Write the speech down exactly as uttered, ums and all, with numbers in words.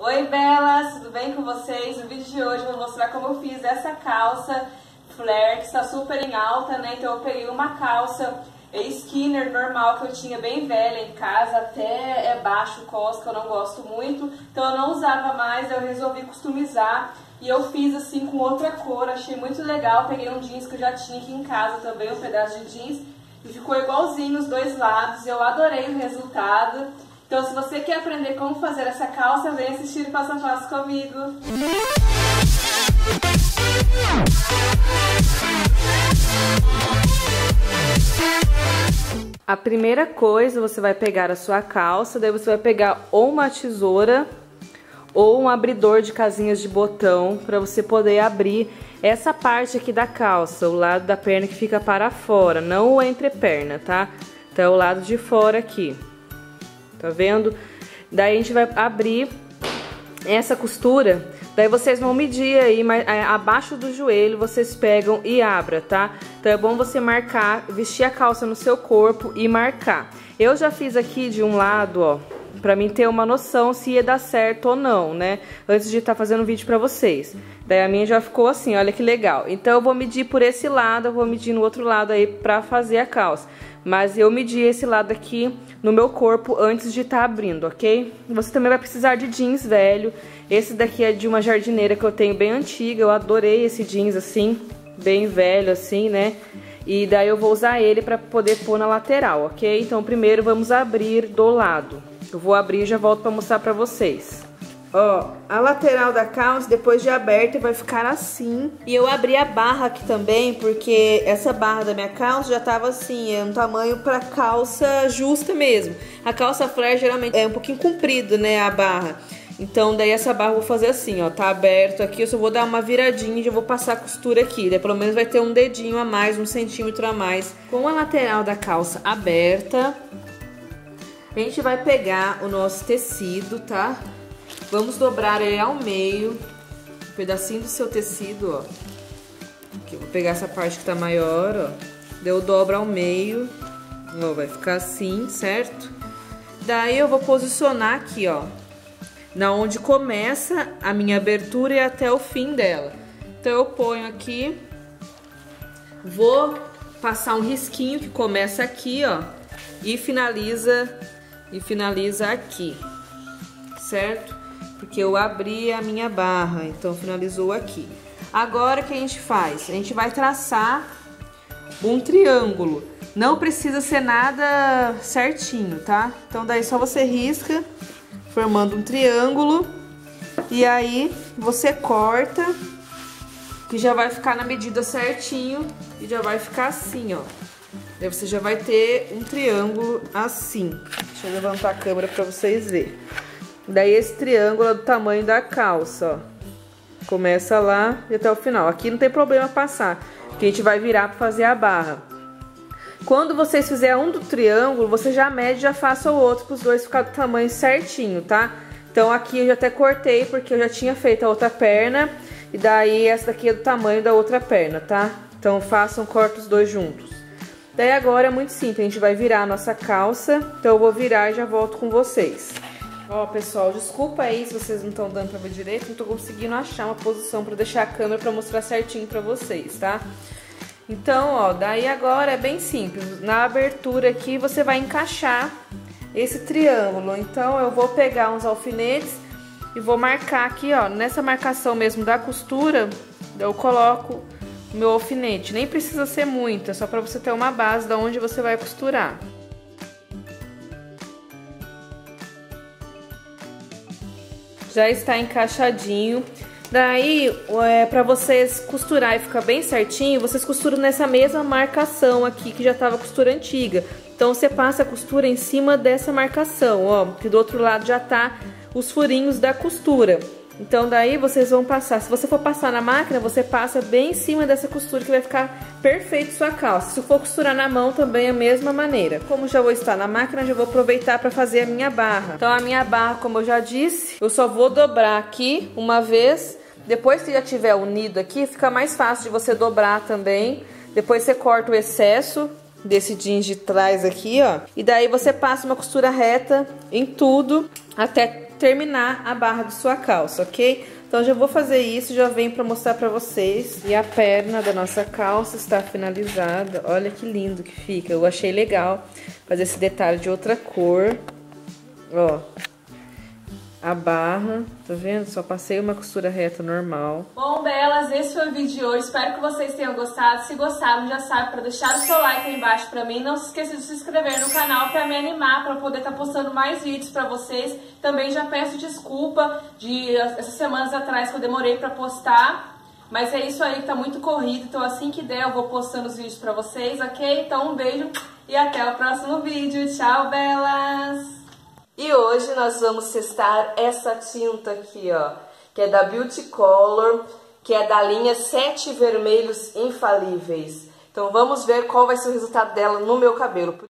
Oi belas, tudo bem com vocês? No vídeo de hoje eu vou mostrar como eu fiz essa calça flare, que está super em alta, né? Então eu peguei uma calça Skinner normal que eu tinha bem velha em casa, até é baixo cos, que eu não gosto muito, então eu não usava mais, eu resolvi customizar e eu fiz assim com outra cor, achei muito legal. Peguei um jeans que eu já tinha aqui em casa também, um pedaço de jeans, e ficou igualzinho os dois lados, eu adorei o resultado. Então se você quer aprender como fazer essa calça, vem assistir passo a passo comigo. A primeira coisa, você vai pegar a sua calça, daí você vai pegar ou uma tesoura ou um abridor de casinhas de botão para você poder abrir essa parte aqui da calça, o lado da perna que fica para fora, não o entreperna, tá? Então é o lado de fora aqui, tá vendo? Daí a gente vai abrir essa costura, daí vocês vão medir aí, mas abaixo do joelho vocês pegam e abram, tá? Então é bom você marcar, vestir a calça no seu corpo e marcar. Eu já fiz aqui de um lado, ó, pra mim ter uma noção se ia dar certo ou não, né? Antes de estar fazendo vídeo pra vocês. Daí a minha já ficou assim, olha que legal. Então eu vou medir por esse lado, eu vou medir no outro lado aí pra fazer a calça. Mas eu medi esse lado aqui no meu corpo antes de estar abrindo, ok? Você também vai precisar de jeans velho. Esse daqui é de uma jardineira que eu tenho bem antiga. Eu adorei esse jeans assim, bem velho assim, né? E daí eu vou usar ele pra poder pôr na lateral, ok? Então primeiro vamos abrir do lado. Eu vou abrir e já volto pra mostrar pra vocês. Ó, a lateral da calça, depois de aberta, vai ficar assim. E eu abri a barra aqui também, porque essa barra da minha calça já tava assim, é um tamanho pra calça justa mesmo. A calça flare geralmente é um pouquinho comprido, né, a barra. Então daí essa barra eu vou fazer assim, ó, tá aberto aqui, eu só vou dar uma viradinha e já vou passar a costura aqui. Daí pelo menos vai ter um dedinho a mais, um centímetro a mais. Com a lateral da calça aberta, a gente vai pegar o nosso tecido, tá? Vamos dobrar ele ao meio, um pedacinho do seu tecido, ó. Aqui, eu vou pegar essa parte que tá maior, ó. Daí eu dobro ao meio, ó, vai ficar assim, certo? Daí eu vou posicionar aqui, ó, na onde começa a minha abertura e até o fim dela. Então eu ponho aqui, vou passar um risquinho que começa aqui, ó, e finaliza, e finaliza aqui, certo? Porque eu abri a minha barra, então finalizou aqui. Agora o que a gente faz? A gente vai traçar um triângulo. Não precisa ser nada certinho, tá? Então daí só você risca, formando um triângulo. E aí você corta, que já vai ficar na medida certinho. E já vai ficar assim, ó. Daí você já vai ter um triângulo assim. Deixa eu levantar a câmera pra vocês verem. Daí esse triângulo é do tamanho da calça, ó. Começa lá e até o final. Aqui não tem problema passar, porque a gente vai virar para fazer a barra. Quando vocês fizerem um do triângulo, você já mede e já faça o outro para os dois ficar do tamanho certinho, tá? Então aqui eu já até cortei, porque eu já tinha feito a outra perna. E daí essa daqui é do tamanho da outra perna, tá? Então façam, corta os dois juntos. Daí agora é muito simples, a gente vai virar a nossa calça. Então eu vou virar e já volto com vocês. Ó, pessoal, desculpa aí se vocês não estão dando pra ver direito, não tô conseguindo achar uma posição pra deixar a câmera pra mostrar certinho pra vocês, tá? Então, ó, daí agora é bem simples. Na abertura aqui você vai encaixar esse triângulo. Então eu vou pegar uns alfinetes e vou marcar aqui, ó, nessa marcação mesmo da costura, eu coloco o meu alfinete. Nem precisa ser muito, é só pra você ter uma base de onde você vai costurar. Já está encaixadinho. Daí, é, para vocês costurar e ficar bem certinho, vocês costuram nessa mesma marcação aqui, que já estava costura antiga. Então, você passa a costura em cima dessa marcação, ó, que do outro lado já tá os furinhos da costura. Então, daí vocês vão passar. Se você for passar na máquina, você passa bem em cima dessa costura, que vai ficar perfeito sua calça. Se for costurar na mão, também é a mesma maneira. Como já vou estar na máquina, já vou aproveitar para fazer a minha barra. Então, a minha barra, como eu já disse, eu só vou dobrar aqui uma vez. Depois que já tiver unido aqui, fica mais fácil de você dobrar também. Depois você corta o excesso desse jeans de trás aqui, ó. E daí você passa uma costura reta em tudo, até terminar a barra de sua calça, ok? Então já vou fazer isso, já venho pra mostrar pra vocês. E a perna da nossa calça está finalizada. Olha que lindo que fica. Eu achei legal fazer esse detalhe de outra cor. Ó. A barra, tá vendo? Só passei uma costura reta normal. Bom, belas, esse foi o vídeo de hoje. Espero que vocês tenham gostado. Se gostaram, já sabe, para deixar o seu like aí embaixo pra mim. Não se esqueça de se inscrever no canal pra me animar, pra poder estar tá postando mais vídeos pra vocês. Também já peço desculpa de essas semanas atrás que eu demorei pra postar. Mas é isso aí, tá muito corrido. Então assim que der, eu vou postando os vídeos pra vocês, ok? Então um beijo e até o próximo vídeo. Tchau, belas! E hoje nós vamos testar essa tinta aqui, ó, que é da Beauty Color, que é da linha Sete Vermelhos Infalíveis. Então vamos ver qual vai ser o resultado dela no meu cabelo.